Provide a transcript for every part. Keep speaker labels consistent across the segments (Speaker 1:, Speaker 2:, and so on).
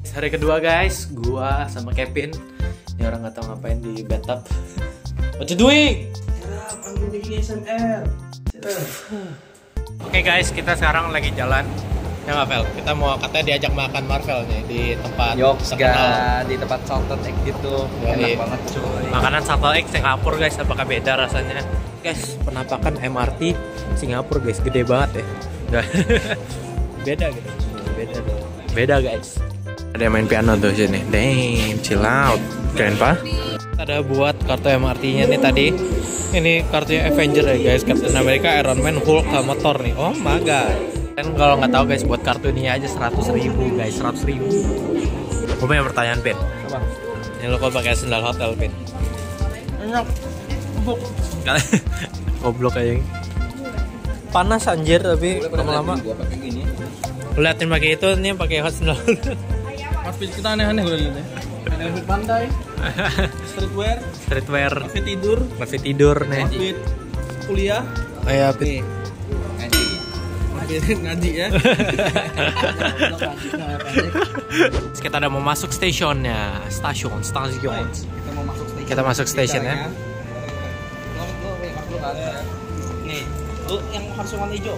Speaker 1: Hari kedua guys, gua sama Kevin. Ini orang nggak tahu ngapain di bathtub. What you doing?
Speaker 2: I'm bikin ASMR.
Speaker 1: Oke guys, kita sekarang lagi jalan. Ya nggak Vel? Kita mau katanya diajak makan Marvel nih di tempat terkenal.
Speaker 2: Di tempat salted egg gitu.
Speaker 1: Enak
Speaker 2: banget cuy.
Speaker 1: Makanan salted egg Singapura guys, apakah beda rasanya? Guys, penampakan MRT Singapura guys, gede banget ya. Nggak. Beda gitu. Beda guys. Ada yang main piano tuh sini. Damn, chill out. Keren pak? Ada buat kartu MRT-nya nih tadi. Ini kartunya Avenger ya guys. Captain America, Iron Man, Hulk, sama Thor nih. Oh my god. Dan kalau nggak tahu guys, buat kartu ini aja 100.000 guys, 100.000. Gue punya pertanyaan Pin.
Speaker 2: Apa?
Speaker 1: Ini lo kok pakai sendal hotel Pin?
Speaker 2: Enak. Empuk.
Speaker 1: Goblok kayak panas anjir tapi lama-lama.
Speaker 2: Gua pakai gini.
Speaker 1: Liatin pakai itu, nih pakai sendal.
Speaker 2: Outfit kita aneh-aneh gue lihat ya. Ada outfit pantai, streetwear, outfit
Speaker 1: tidur nih.
Speaker 2: outfit kuliah,
Speaker 1: Kayak Pin.
Speaker 2: ngaji ya.
Speaker 1: Kita udah mau masuk stasiunnya, stasiun. Kita masuk stasiun ya.
Speaker 2: Nih, lu yang harus warna hijau,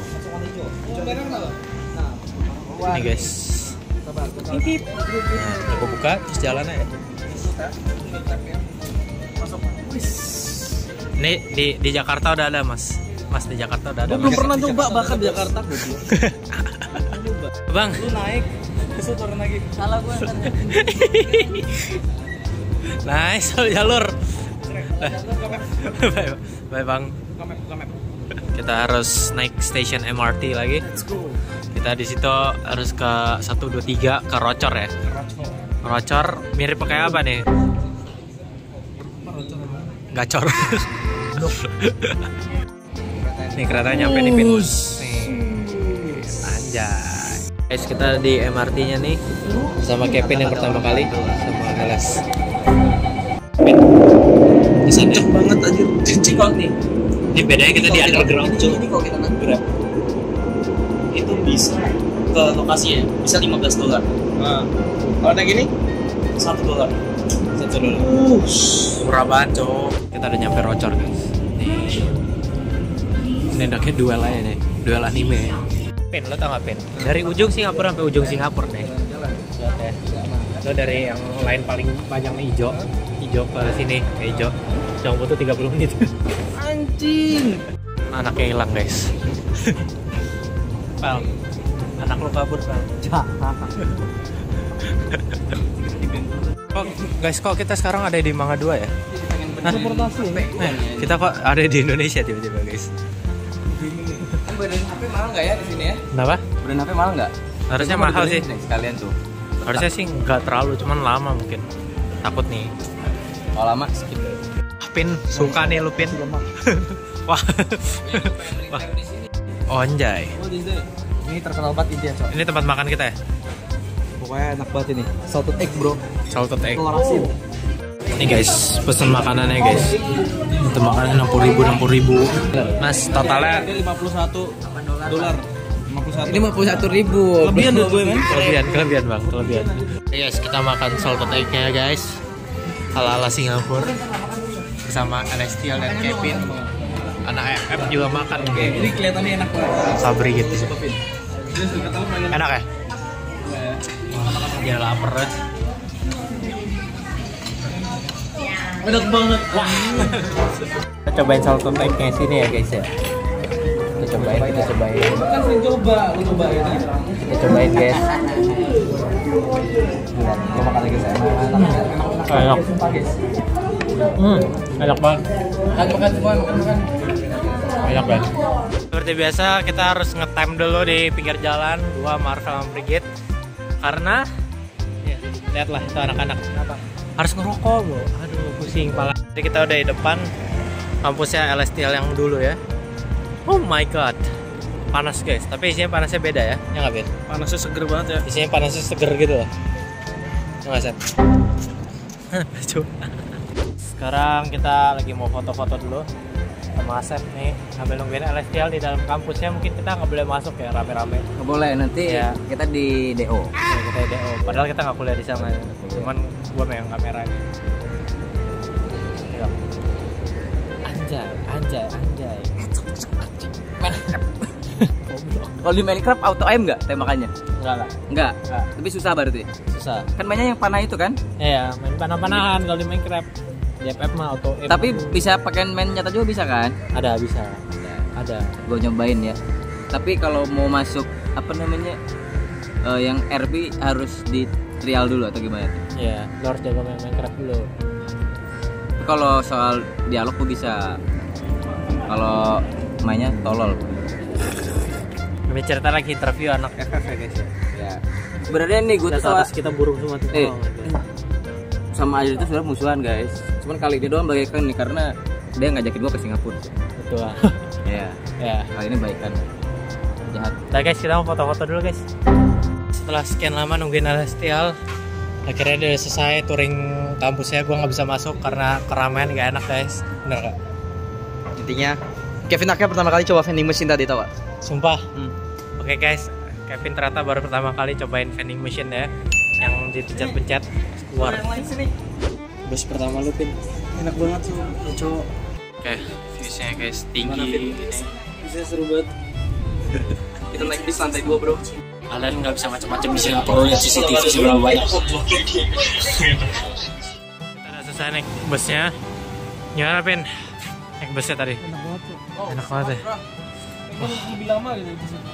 Speaker 2: Nah,
Speaker 1: Nih guys. Pip. Aku buka terus jalan aja. Nih di Jakarta udah ada mas. Mas di Jakarta udah ada.
Speaker 2: Belum pernah coba bahkan di Jakarta gue.
Speaker 1: Bang.
Speaker 2: Lu naik, besok turun lagi. Salah gue.
Speaker 1: Nice, jalur. Bye bang. Kita harus naik stasiun MRT lagi.
Speaker 2: Let's go.
Speaker 1: Kita di situ harus ke 123 ke Rocor ya. Rocor mirip pakai apa nih? Gacor. Nih keretanya nyampe di Pin. Anjay. Guys, kita di MRT-nya nih sama Kevin yang pertama kali sama Alas.
Speaker 2: Kenceng banget aja. Cincin banget nih.
Speaker 1: Ini bedanya kita di underground cuy.
Speaker 2: Ini kalau kita naik Grab itu bisa ke lokasinya bisa $15. Nah, kalau naik gini $1.
Speaker 1: Murah banget cuy. Kita udah nyampe Rocor guys. Nih. Ini enaknya duel aja nih. Duel anime. Pin, lo tau gak Pin? Dari ujung Singapura sampai ujung Singapura nih. Lihat ya. Lo dari yang lain paling banyak nih hijau ke sini ke hijau. Yang butuh 30 menit.
Speaker 2: Anjing.
Speaker 1: Anaknya hilang guys. Pal, anak lo kabur Pal. Kok kita sekarang ada di Mangga 2 ya?
Speaker 2: Transportasi.
Speaker 1: Kita kok ada di Indonesia tiba-tiba guys.
Speaker 2: Kan benerin HP mahal nggak ya di sini ya?
Speaker 1: Kenapa?
Speaker 2: Benerin HP mahal nggak?
Speaker 1: Harusnya mahal sih.
Speaker 2: Sekalian tuh.
Speaker 1: Harusnya sih nggak terlalu, cuman lama mungkin. Takut nih.
Speaker 2: Kalau lama skip.
Speaker 1: Pin, suka nih lu Pin. Wah. Wah. Oh, anjay.
Speaker 2: Ini terkenal banget India, Cok.
Speaker 1: Ini tempat makan kita ya?
Speaker 2: Pokoknya enak banget ini. Salted egg, bro.
Speaker 1: Salted egg.
Speaker 2: Telur asin.
Speaker 1: Ini guys, pesen makanannya guys. Itu makanan 60.000. Mas, totalnya
Speaker 2: $51.
Speaker 1: ini
Speaker 2: 51.000. Lebihan dong gue, men.
Speaker 1: Kelebihan bang, kelebihan. Yes, kita makan salted egg-nya guys. Ala-ala Singapura. Bersama Alestial dan Kevin. Anak FF juga makan kayak.
Speaker 2: Ini kelihatannya enak banget.
Speaker 1: Sabri gitu. Enak ya? Dia lapar ya.
Speaker 2: Enak banget.
Speaker 1: Wah. Kita cobain salted egg-nya sini ya guys ya. Kita cobain.
Speaker 2: Kan sering coba, lu cobain ya.
Speaker 1: Kita cobain guys.
Speaker 2: Gue makan lagi saya.
Speaker 1: Enak.
Speaker 2: Guys.
Speaker 1: Enak banget.
Speaker 2: Makan semua, makan.
Speaker 1: Enak banget. Seperti biasa kita harus nge-time dulu di pinggir jalan. Gua Marvel sama Brigit. Karena ya, lihatlah itu anak-anak harus ngerokok bro. Aduh pusing pala. Jadi kita udah di depan kampusnya LSTL yang dulu ya. Oh my god. Panas guys, tapi isinya panasnya beda ya. Ya nggak Ben?
Speaker 2: Panasnya seger banget ya.
Speaker 1: Isinya panasnya seger gitu loh. Ya nggak Seth? Sekarang kita lagi mau foto-foto dulu. sama Asep nih sambil nungguin LSTL di dalam kampusnya. Mungkin kita nggak boleh masuk ya rame-rame.
Speaker 3: Nggak boleh, nanti
Speaker 1: ya.
Speaker 3: Kita di DO.
Speaker 1: Ya, kita di DO. Padahal kita nggak kuliah di sana. Cuman gua megang kamera nih. Anjay.
Speaker 3: Kalau di Minecraft auto aim nggak tembakannya?
Speaker 1: Enggak lah.
Speaker 3: Enggak. Tapi susah berarti.
Speaker 1: Susah.
Speaker 3: Kan mainnya yang panah itu kan?
Speaker 1: Iya, main panah-panahan kalau di Minecraft. Di FF mah auto aim.
Speaker 3: Tapi bisa pakai main nyata juga bisa kan?
Speaker 1: Ada bisa. Ada.
Speaker 3: Gue nyobain ya. Tapi kalau mau masuk apa namanya yang RP harus di trial dulu atau gimana?
Speaker 1: Iya, lo harus jago main Minecraft dulu.
Speaker 3: Tapi kalau soal dialog gue bisa. Kalau mainnya tolol.
Speaker 1: Ini cerita lagi interview anak FF ya guys ya.
Speaker 3: Ya. Sebenarnya nih gue tuh
Speaker 1: kita burung semua tuh.
Speaker 3: Sama Adil itu sebenarnya musuhan guys. Cuman kali ini doang bagaikan nih karena dia ngajakin gue ke Singapura.
Speaker 1: Betul.
Speaker 3: Iya.
Speaker 1: Ya.
Speaker 3: Kali ini baikan. Jahat.
Speaker 1: Nah guys, kita mau foto-foto dulu guys. Setelah sekian lama nungguin LSTL, akhirnya udah selesai touring kampusnya. Gue nggak bisa masuk karena keramaian gak enak guys. Bener gak?
Speaker 2: Intinya Kevin akhirnya pertama kali coba vending machine tadi tau gak?
Speaker 1: Sumpah. Oke guys, Kevin ternyata baru pertama kali cobain vending machine ya, yang dipencet-pencet keluar. Bus pertama lu Pin.
Speaker 2: Enak banget tuh cowok.
Speaker 1: Oke, viewsnya guys tinggi.
Speaker 2: Bisa seru banget. Kita naik bis lantai 2 bro.
Speaker 1: Kalian nggak bisa macam-macam di Singapura, lihat CCTV seberapa banyak. Kita udah selesai naik busnya. Gimana Pin? Naik busnya tadi?
Speaker 2: Enak banget tuh.
Speaker 1: Enak banget ya.
Speaker 2: Lebih lama gitu di sini.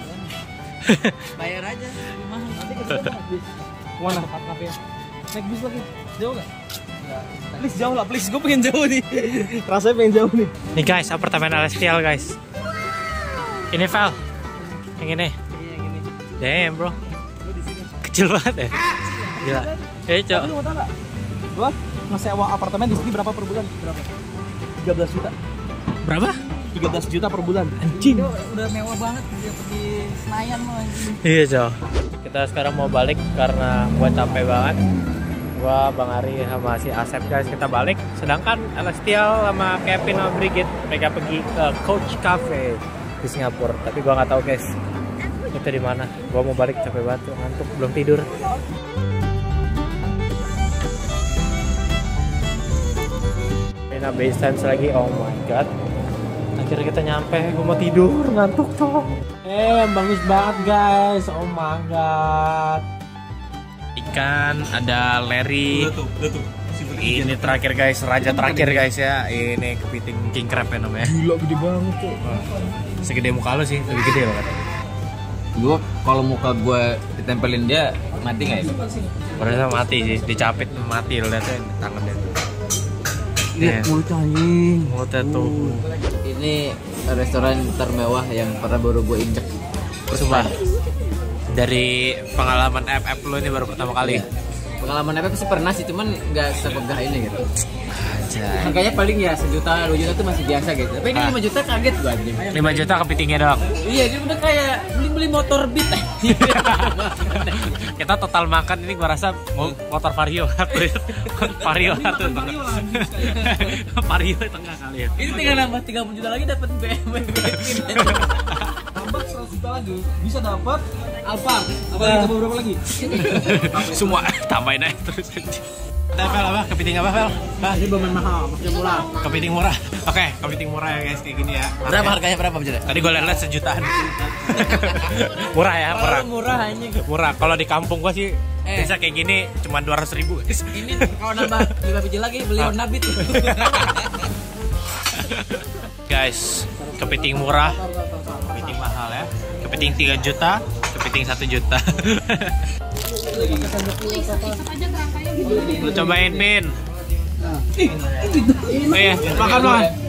Speaker 3: Bayar aja lebih mahal.
Speaker 2: Nanti ke sana bis. Mana tempat kafe? Naik bis lagi. Jauh enggak? Please jauh lah, please. Gue pengen jauh nih. Rasanya pengen jauh nih.
Speaker 1: Nih guys, apartemen LSTL guys. Ini Val. Yang ini.
Speaker 2: Iya, gini.
Speaker 1: Damn bro.
Speaker 2: Gue di sini.
Speaker 1: Kecil banget ya. Gila. Cok.
Speaker 2: Tapi lu mau tahu enggak? Gua ngesewa apartemen di sini berapa per bulan? Berapa? 13 juta.
Speaker 1: Berapa?
Speaker 2: 13 juta per bulan.
Speaker 1: Anjing.
Speaker 3: Udah mewah banget di Senayan mah anjing.
Speaker 1: Iya Cok. Kita sekarang mau balik karena gua capek banget. Gua Bang Ari sama si Asep guys kita balik. Sedangkan LSTL sama Kevin sama Brigit mereka pergi ke Coach Cafe di Singapura. Tapi gua nggak tahu guys itu di mana. Gua mau balik capek banget tuh, ngantuk belum tidur. Nah, base times lagi, oh my god. Akhirnya kita nyampe, gue mau tidur, ngantuk cok. Bagus banget guys, oh my god. Ikan, ada leri.
Speaker 2: Udah tuh.
Speaker 1: Ini terakhir guys, raja terakhir guys ya. Ini kepiting king crab ya namanya.
Speaker 2: Gila gede banget tuh.
Speaker 1: Segede muka lo sih, lebih gede loh katanya.
Speaker 3: Gue kalau muka gue ditempelin dia mati nggak ya?
Speaker 1: Padahal mati sih, dicapit mati lo lihatnya tangannya tuh.
Speaker 3: Lihat mulutnya anjing.
Speaker 1: Mulutnya tuh.
Speaker 3: Ini restoran termewah yang pernah baru gue injek.
Speaker 1: Sumpah. Dari pengalaman FF lo ini baru pertama kali.
Speaker 3: Pengalaman apa sih pernah sih, cuman nggak sepegah ini gitu.
Speaker 1: Anjay.
Speaker 3: Makanya paling ya 1 juta, 2 juta tuh masih biasa gitu. Tapi ini 5 juta kaget gue anjing.
Speaker 1: 5 juta kepitingnya doang.
Speaker 3: Iya, dia udah kayak beli motor Beat.
Speaker 1: Kita total makan ini gua rasa motor Vario. Vario satu tengah. Vario tengah kali ya.
Speaker 3: Ini tinggal nambah 30 juta lagi dapat BMW.
Speaker 2: Tambah 100 juta lagi bisa dapat Alfa. Apa lagi tambah berapa lagi?
Speaker 1: Semua tambahin aja terus. Ada Vel apa? Kepiting apa Vel?
Speaker 2: Ini bahan mahal, maksudnya murah.
Speaker 1: Kepiting murah. Oke, kepiting murah ya guys kayak gini ya.
Speaker 3: Berapa harganya berapa Bang?
Speaker 1: Tadi gue lihat 1 jutaan. Murah ya, murah.
Speaker 3: Murah anjing.
Speaker 1: Murah. Kalau di kampung gua sih bisa kayak gini cuma 200.000 guys.
Speaker 3: Ini kalau nambah 5 biji lagi beli Honda Beat.
Speaker 1: Guys, kepiting murah, kepiting mahal ya. Kepiting 3 juta, kepiting 1 juta. Lu cobain Pin. Oh iya, makan.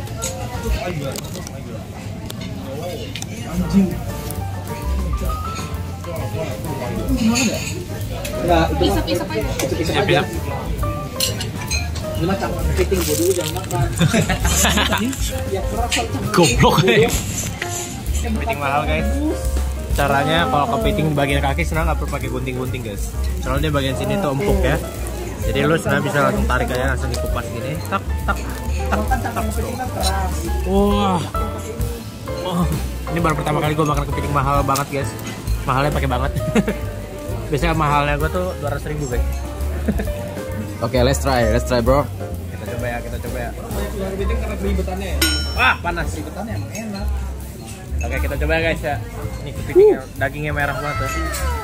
Speaker 2: Enggak, itu
Speaker 4: Isap-isap aja.
Speaker 1: Siap-siap.
Speaker 2: Ini macam kepiting bodoh jangan makan. Ya kerasa
Speaker 1: Goblok ya. Kepiting mahal guys. Caranya kalau kepiting di bagian kaki sebenarnya nggak perlu pakai gunting-gunting guys. Soalnya dia bagian sini tuh empuk ya. Jadi lu sebenarnya bisa langsung tarik aja, langsung dikupas gini, tak tak. Wah. Oh, ini baru pertama kali gue makan kepiting mahal banget guys. Mahalnya pakai banget. Biasanya mahalnya gue tuh 200.000 guys.
Speaker 3: Oke, let's try bro.
Speaker 1: Kita coba ya.
Speaker 2: Kepiting karena belibetannya ya.
Speaker 1: Wah, panas.
Speaker 2: Belibetannya emang enak.
Speaker 1: Oke, kita coba ya guys ya. Ini kepiting dagingnya merah banget tuh.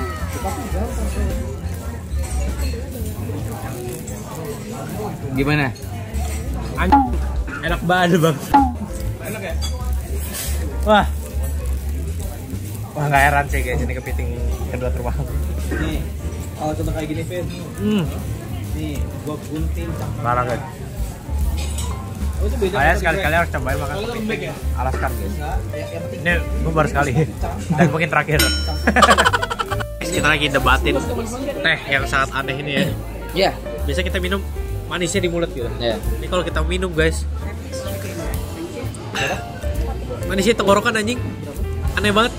Speaker 3: Gimana?
Speaker 1: Enak banget bang.
Speaker 2: Enak ya?
Speaker 1: Wah, nggak heran sih guys, ini kepiting kedua termahal.
Speaker 2: Nih, kalau contoh kayak gini, Vin. Nih, gua gunting campur.
Speaker 1: Parah guys.
Speaker 2: Oh, itu beda.
Speaker 1: Kalian sekali-kali harus cobain makan
Speaker 2: Kalau lembek ya?
Speaker 1: Alaskan guys.
Speaker 2: Enggak, yang penting
Speaker 1: Ini gue baru sekali dan mungkin terakhir. Kita lagi debatin teh yang sangat aneh ini ya.
Speaker 3: Iya.
Speaker 1: Biasa kita minum manisnya di mulut gitu.
Speaker 3: Iya.
Speaker 1: Ini kalau kita minum guys, manisnya tenggorokan anjing. Aneh banget.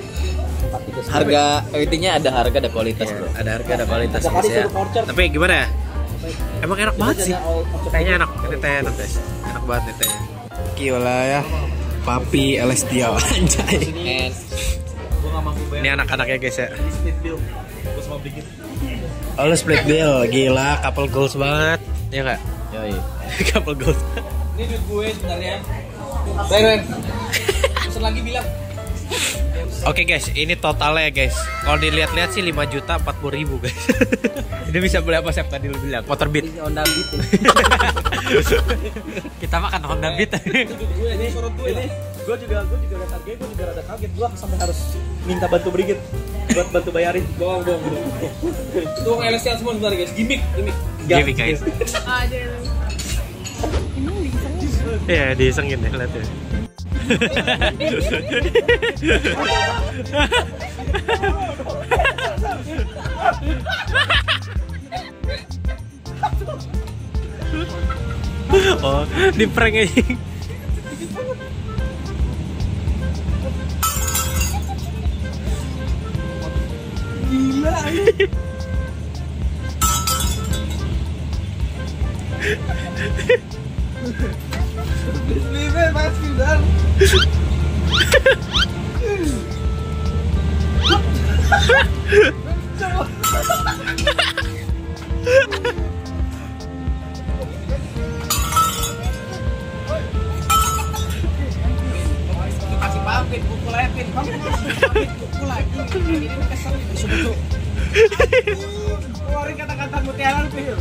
Speaker 3: Harga kepitingnya ada harga ada kualitas, bro.
Speaker 1: Ada harga ada kualitas
Speaker 2: Ada
Speaker 1: guys
Speaker 2: kali
Speaker 1: ya.
Speaker 2: satu voucher.
Speaker 1: Tapi gimana ya? Emang enak banget sih.
Speaker 2: Tehnya
Speaker 1: Tehnya enak. Ini teh enak guys. Enak banget nih tehnya. Gila ya. Papi Elestia anjay.
Speaker 3: And
Speaker 2: gua enggak mampu bayar.
Speaker 1: Ini anak-anaknya guys ya.
Speaker 2: Ini split bill. Gua sama bikin.
Speaker 1: Oh, lu split bill. Gila, couple goals banget. Ya enggak?
Speaker 3: yoi.
Speaker 1: Couple goals.
Speaker 2: Ini duit gue sebenarnya. Ren. Pesan lagi bilang.
Speaker 1: Oke guys, ini totalnya ya guys. Kalau dilihat-lihat sih 5.040.000 guys. Ini bisa beli apa Sep tadi lu bilang? Motor Beat.
Speaker 3: Honda Beat.
Speaker 1: Kita makan Honda Beat.
Speaker 2: Duit gue ini surut gue. Ini gue juga rada kaget, gue juga rada kaget. Gue sampai harus minta bantu Brigit buat bantu bayarin. Bohong. Itu uang LSL semua sebenarnya guys. Gimik.
Speaker 1: Gimik guys. Iya, diisengin deh lihat ya. Oh, di prank aja.
Speaker 2: Gila. Live pasti dan. Kasih pamit, pukul Evin. Kamu pukul lagi. Ini kesel subuh. Keluarin kata-kata mutiara lu, Phil.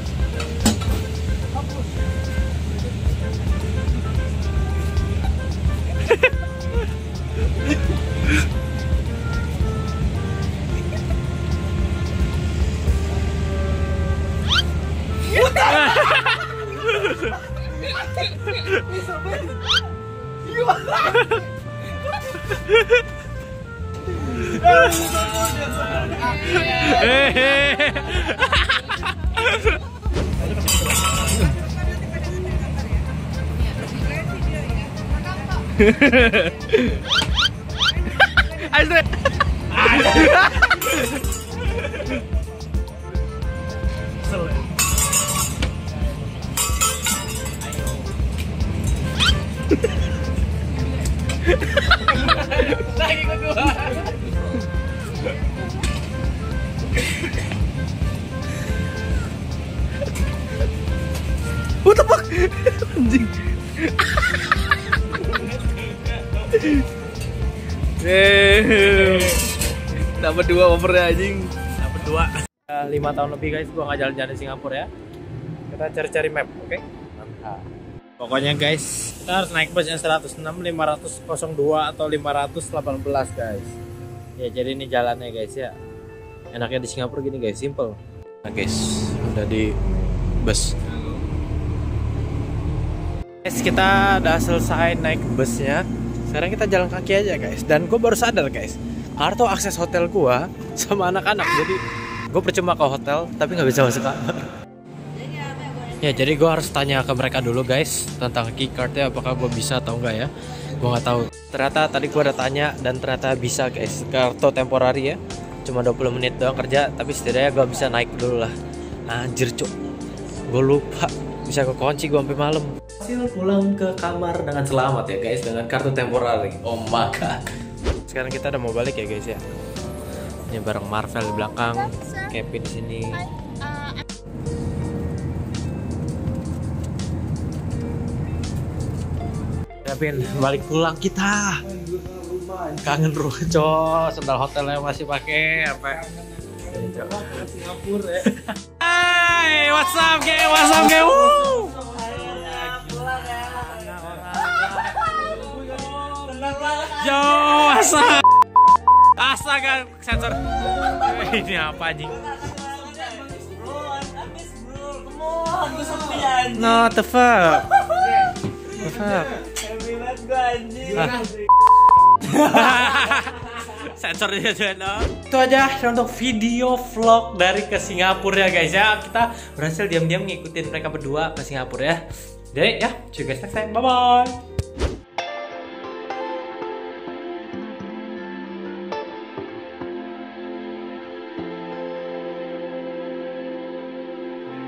Speaker 2: Lagi kedua.
Speaker 1: What the fuck? Anjing.
Speaker 3: Dapat 2 overnya anjing.
Speaker 1: Dapat 2. 5 tahun lebih guys gua nggak jalan-jalan di Singapura ya. Kita cari-cari map, oke? Mantap. Pokoknya guys, kita harus naik bus yang 106, 502 atau 518 guys. Ya jadi ini jalannya guys ya. Enaknya di Singapura gini guys, simple. Nah guys, udah di bus. Guys, kita udah selesai naik busnya. Sekarang kita jalan kaki aja guys. Dan gue baru sadar guys, kartu akses hotel gue sama anak-anak. Jadi gue percuma ke hotel, tapi nggak bisa masuk kamar. Ya jadi gue harus tanya ke mereka dulu guys tentang keycardnya, apakah gue bisa atau enggak ya. Gue nggak tahu. Ternyata tadi gue udah tanya dan ternyata bisa guys. Kartu temporari ya, cuma 20 menit doang kerja, tapi setidaknya gue bisa naik dulu lah. Anjir cuk, gue lupa bisa kekunci gue sampai malam. Hasil pulang ke kamar dengan selamat ya guys, dengan kartu temporary. Oh my god. Sekarang kita udah mau balik ya guys ya. Ini bareng Marvel di belakang, Kevin di sini. Kevin balik pulang kita. Kangen rumah cok, sendal hotelnya masih pakai apa?
Speaker 2: Singapura ya.
Speaker 1: Hai, what's up gang? What's up gang? Yo, astaga, sensor. Ini apa anjing? No, the fuck. The fuck. Sensor dia juga. Itu aja untuk video vlog dari ke Singapura ya guys ya. Kita berhasil diam-diam ngikutin mereka berdua ke Singapura ya. Jadi ya, see you guys next time. Bye bye.